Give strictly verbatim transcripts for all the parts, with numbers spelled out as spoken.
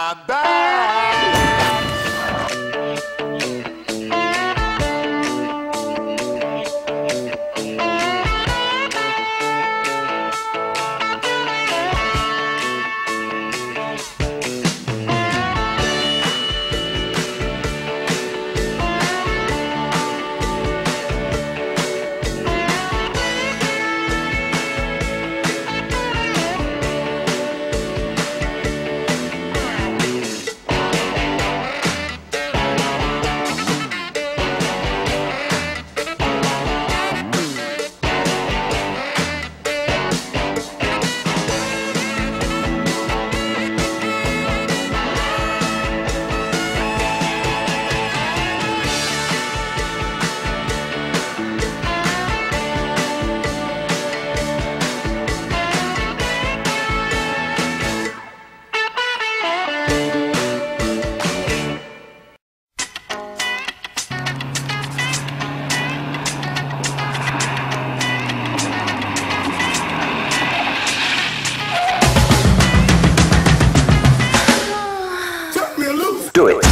I'm back. Do it.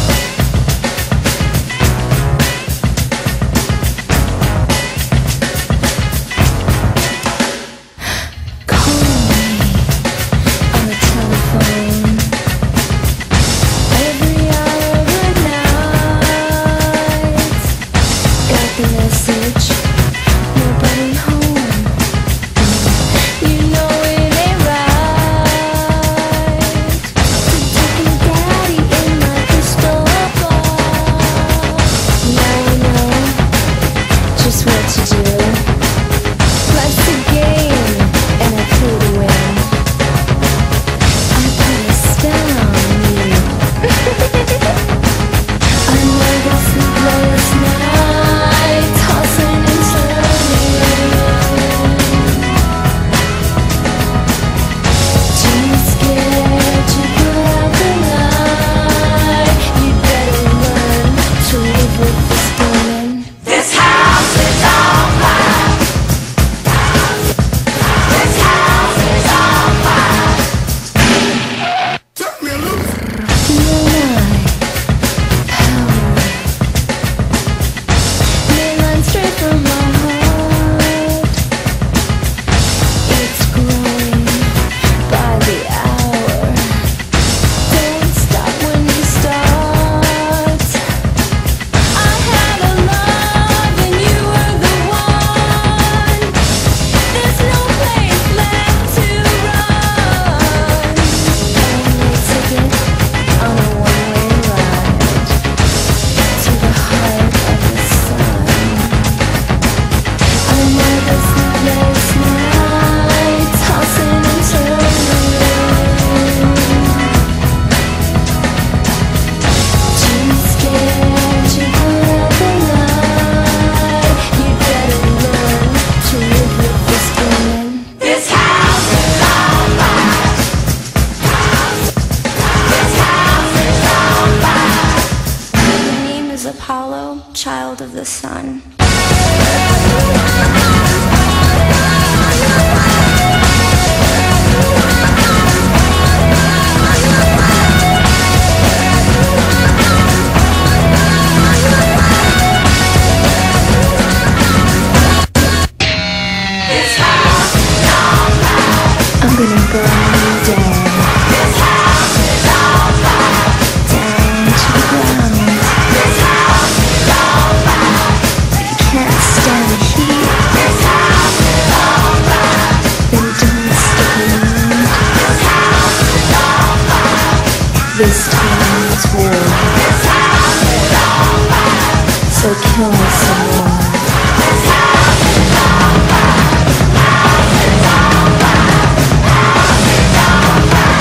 Child of the sun. I'm gonna burn you down. This house is on fire. Down to the ground. This house is on fire. Can't stand the heat. This house is on fire. Then don't stick around. This house is on fire. This time is war. This house is on fire. So kill me some more. This house is on fire. House is on fire. House is on fire.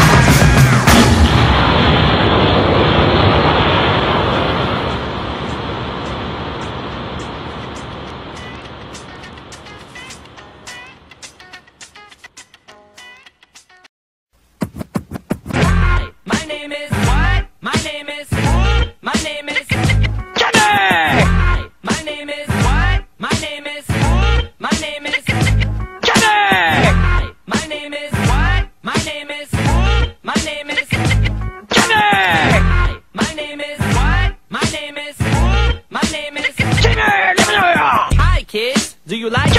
Hi, my name is what? My name is what? My name is Jimmy. Hi, my name is what? My name is what? My name is Jimmy. Hi, my name is what? My name is what? My name is Jimmy. name is Jimmy. Hi kids, do you like